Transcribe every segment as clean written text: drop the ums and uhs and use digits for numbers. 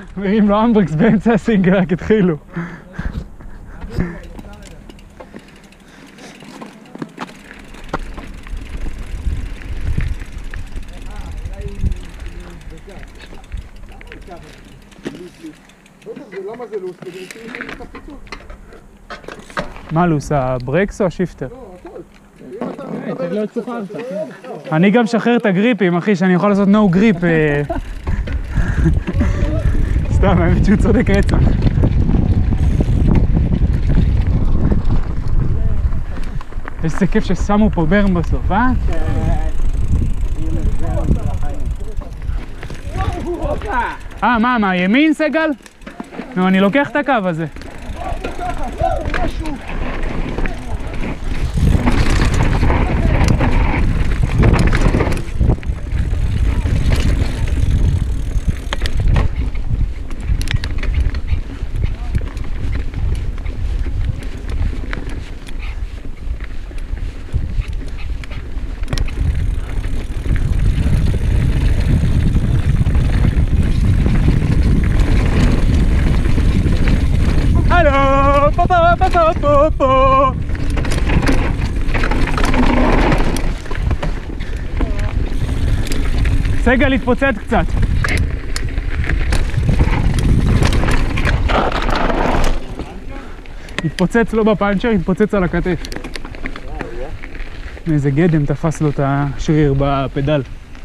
מרים לו אמברקס באמצע הסינגל, רק התחילו. למה זה לוס? כדי שיהיה את הפיצוץ. מה לוס, הברקס או השיפטר? לא, הכל. צריך להיות שוחררת. אני גם שחרר את הגריפים, אחי, שאני יכול לעשות no grip. סתם, האמת שהוא צודק רצח. איזה כיף ששמו פה ברם בסוף, אה? מה, ימין סגל? נו, אני לוקח את הקו הזה. פה. סגל התפוצץ קצת. התפוצץ לא בפאנצ'ר, התפוצץ על הכתף. איזה גדם תפס לו את השריר בפדל.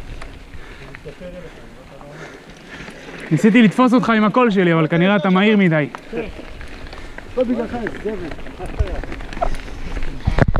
ניסיתי לתפוס אותך עם הקול שלי, אבל כנראה אתה מהיר מדי. לא בגללך, גבר.